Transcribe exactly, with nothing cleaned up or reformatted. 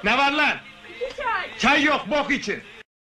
Ne var lan? İki çay. Çay yok, bok için.